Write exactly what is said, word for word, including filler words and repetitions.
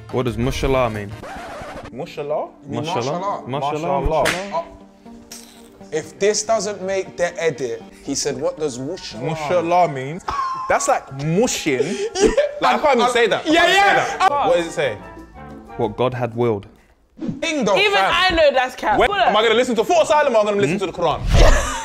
What does mashallah mean? Mashallah? Mashallah? Mashallah. Mashallah? Mashallah. Mashallah? If this doesn't make the edit, he said, what does mushallah? Mashallah means? That's like mushing. yeah. Like, I can't even say that. Yeah, yeah. What does it say? What God had willed. Ding dong, Even fam. I know that's cap. When, am I going to listen to Fort Asylum or am I going to listen to the Quran?